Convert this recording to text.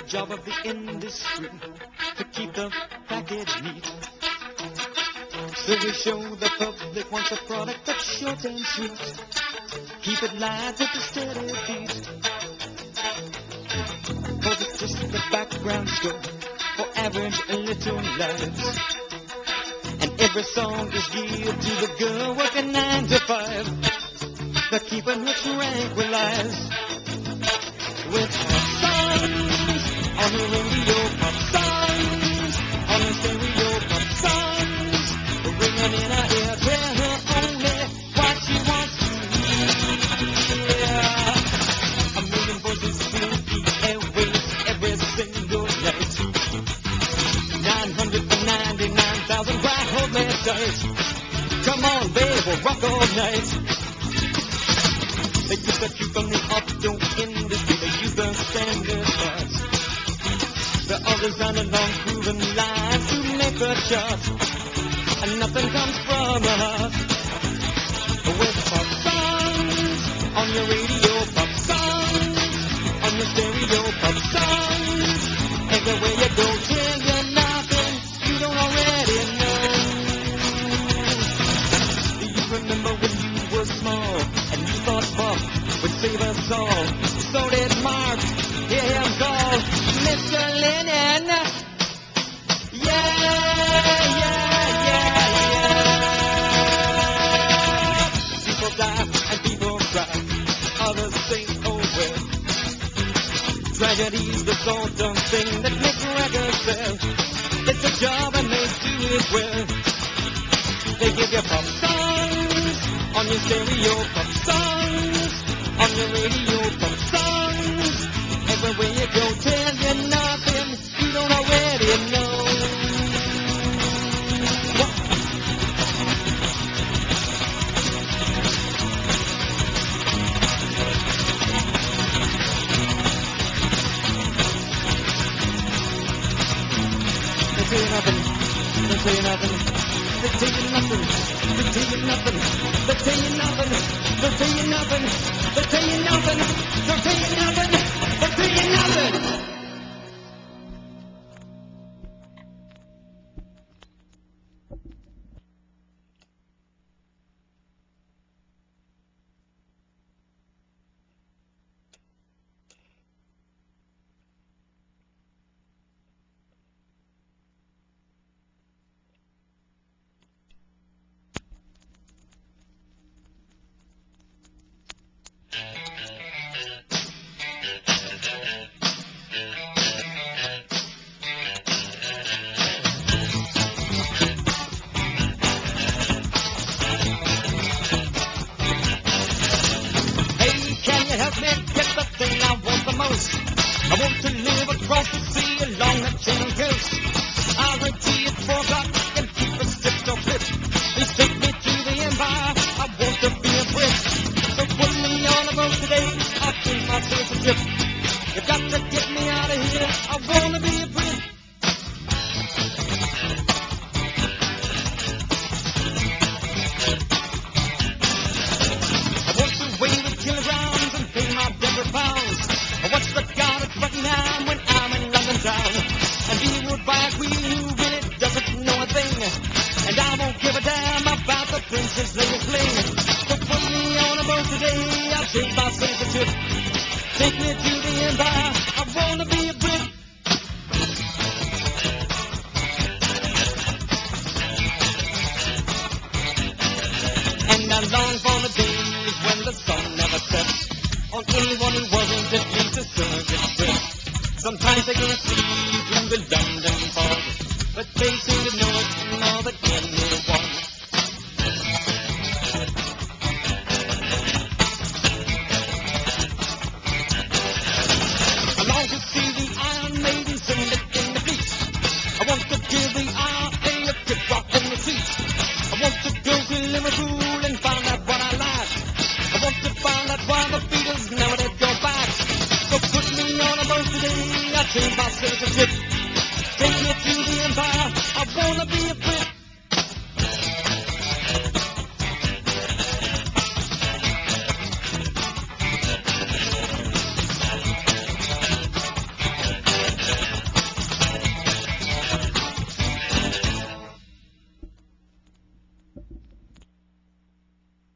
job of the industry to keep the package neat. So we show the public wants a product that's short and sweet. Keep it light with a steady beat. Cause it's just the background score for average little lives. And every song is geared to the girl working 9 to 5. They're keeping her tranquilized with pop songs on the radio, pop songs on the stereo, pop songs ringing in her ear. Tell her only what she wants to hear. A million voices fill the airwaves every single night. 999,000 white hold me tight. Come on, babe, we'll rock all night. They took a cue from the auto industry. They use the standard parts. The others on a long proven line to make the chart. And nothing comes from a heart. With pop songs on your radio, pop songs on your stereo, pop songs everywhere you go. Tell you nothing you don't already know. Do you remember when you were small and you thought Bob would save us all? So did Mark. Hear him call Mr. Lennon. Yeah, yeah, yeah, yeah. People die and people cry. Others say, oh well. Tragedy's the sort of thing that makes records sell. It's a job and they do it well. They give you pop songs on your stereo, pop songs on your radio, pop songs everywhere you go. Tell you nothing you don't already know. They tell you nothing. They tell you nothing. They tell you nothing. They tell you nothing. They tell you nothing. They tell you nothing. They tell you nothing. They tell you nothing. They tell you nothing. Help me get the thing I want the most. I want to live across the sea along the channel coast. I'll read tea at 4 o'clock and keep a stiff or flip. Please take me to the empire. I want to be a Brit. So put me on a boat today. I'll take myself a trip. You got to get me out of here. I want to be a Brit. I want to weigh the kilograms and pay my different pounds. What's the God of Buckingham when I'm in London town? And be ruled by a queen who really doesn't know a thing. And I won't give a damn about the princess latest fling. So put me on a boat today, I'll take myself a trip. Take me to the empire, I wanna be a Brit. And I long for the days when the sun never sets on anyone who wasn't at least a surrogate Brit. Sometimes they can't see through the London fog, but they seem to know it more than anyone.